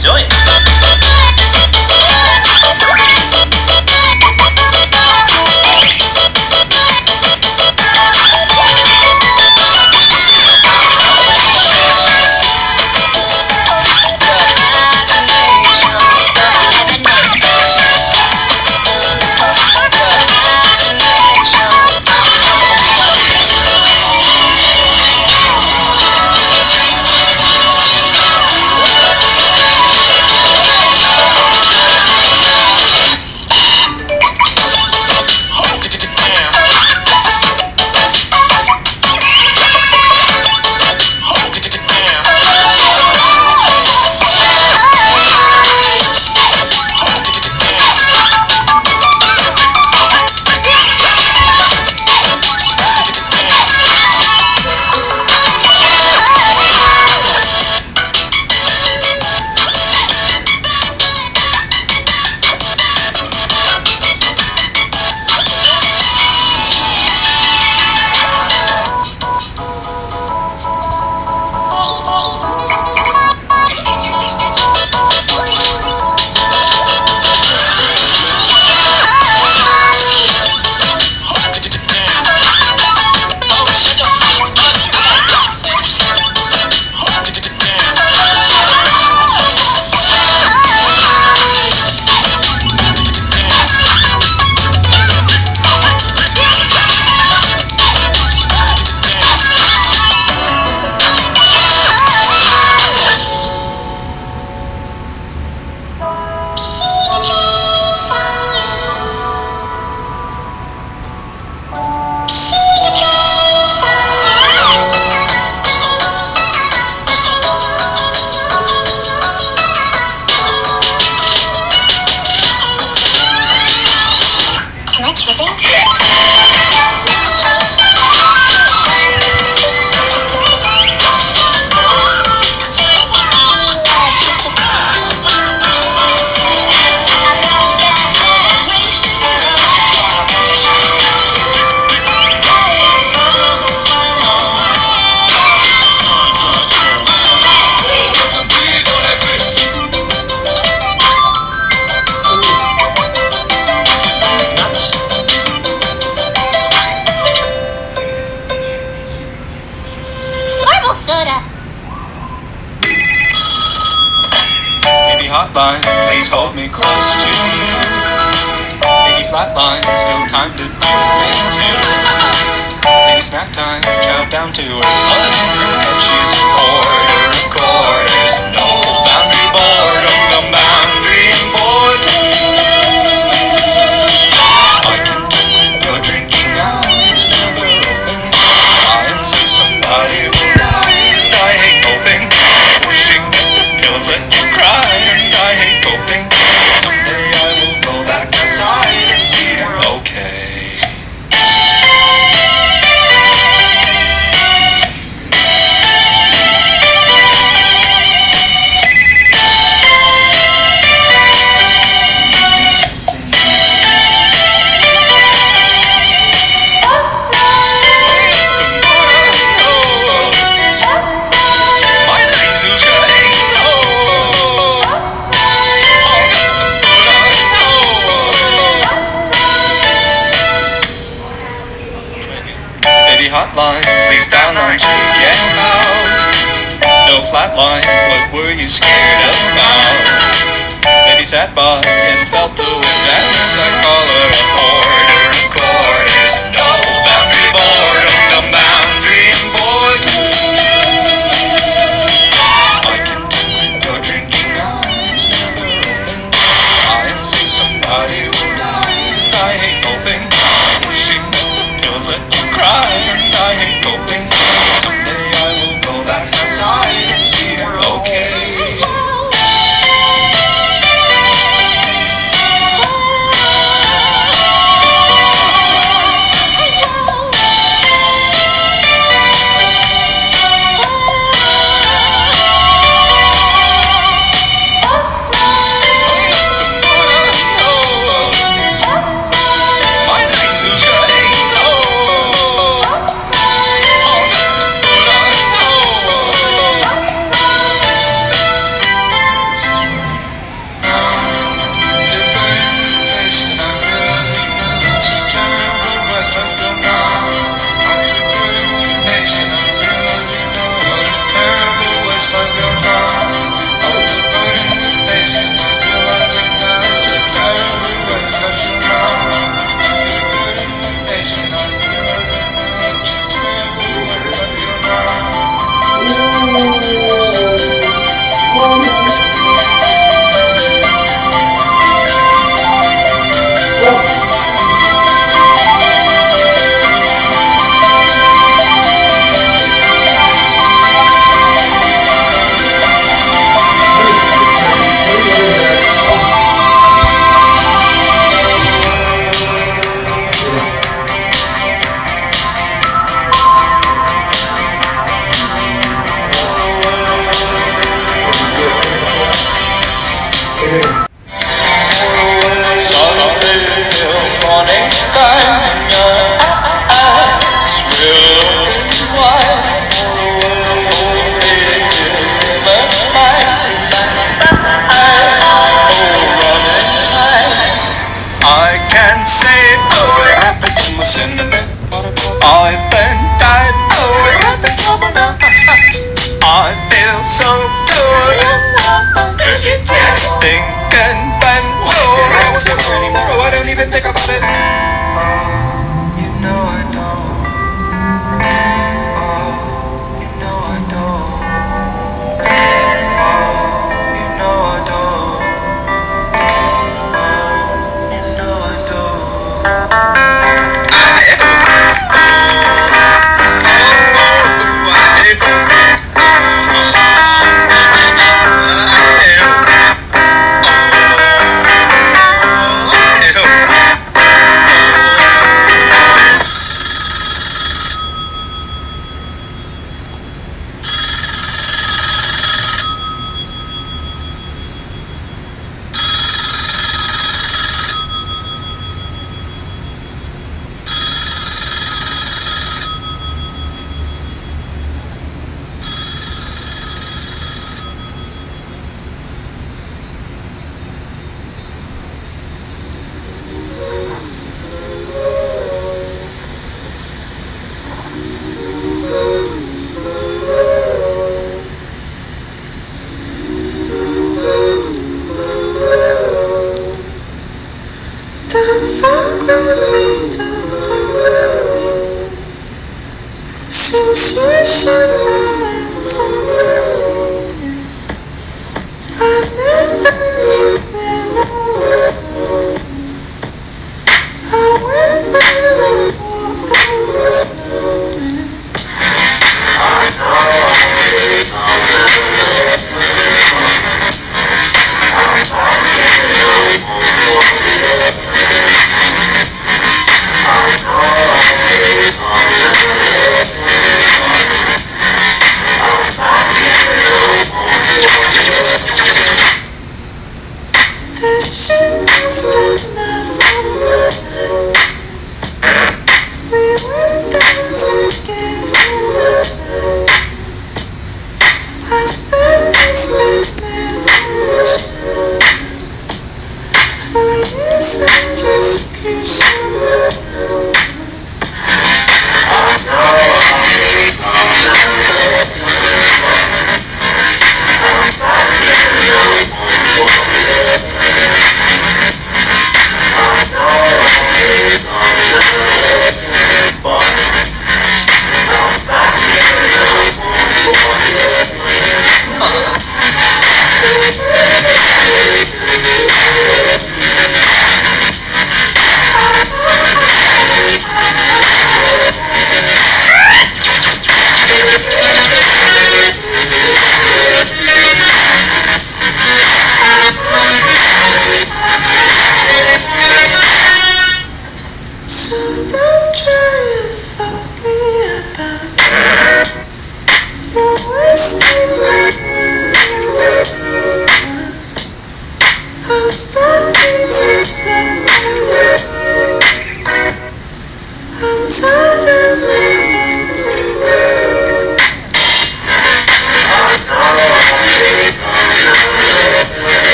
Enjoy! Hotline, please hold me close to you. Baby flatline, still time to even into. Baby snack time, chow down to her lunch. And she's a quarter of quarters. No boundary boredom, no boundary important. I can keep your drinking hours never open. I and say somebody will die, and I hate hoping. Wishing that the pills let you cry. I hate hoping someday I will go back outside and see her okay. Hotline, please dial 9 to get out. No flatline, what were you scared about? Baby sat by and felt the wind as I call her a quarter of quarters. No boundary boredom, no boundary important. I can keep your drinking eyes never open. I and say somebody will die, and I hate hoping. Wishing that the pills let you cry. I hate hoping someday I will go back outside and see her okay. Morning sky, your eyes real wide. Much running high. I can say, oh, it happened to my cinnamon. I've been died, oh, it happened to my now. I feel so good. Thinking back, oh, I won't talk anymore. Oh, I don't even think about it. You know I don't. Oh, you know I don't. Oh, you know I don't. Oh, you know I don't.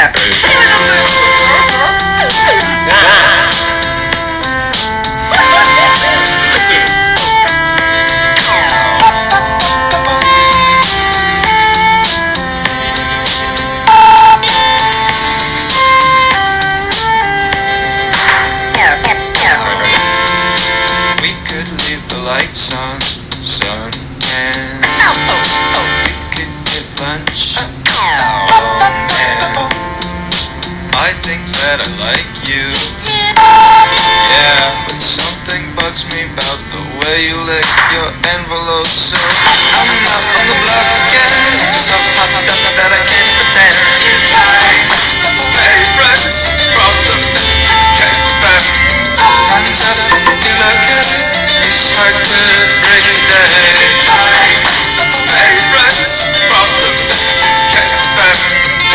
We could leave the lights on, sun, and we could get lunch. Oh man, I think that I like you. Yeah, but something bugs me about the way you lick your envelope. So I'm not on the block again. So hot that I can't pretend to hide. Stay fresh from the cafe. Hands up if you look at it. It's hard to break it down. Stay fresh from the cafe.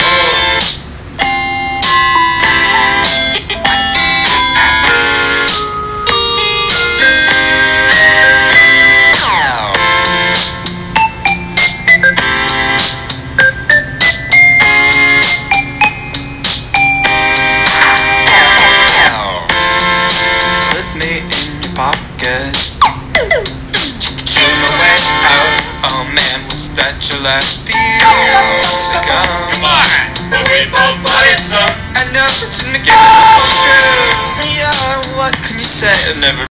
Slip me in your pocket. Chew my way out. Oh man, was that your last piece? Come on, we both wanted some. I know it's in the game. Oh true. Yeah, what can you say? I've never